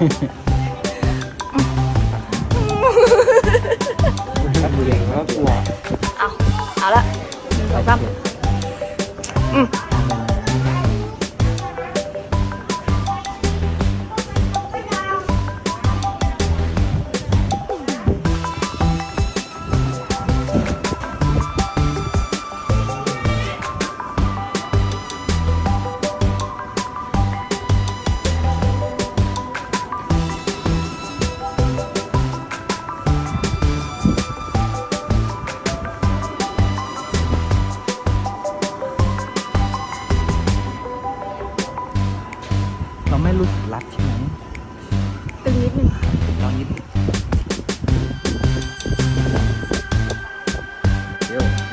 เด็กก็กลัวเอาละ1 2 3 เราไม่รู้สึกรัดใช่ไหมตึงนิดนึงลองนิดเดี๋ยว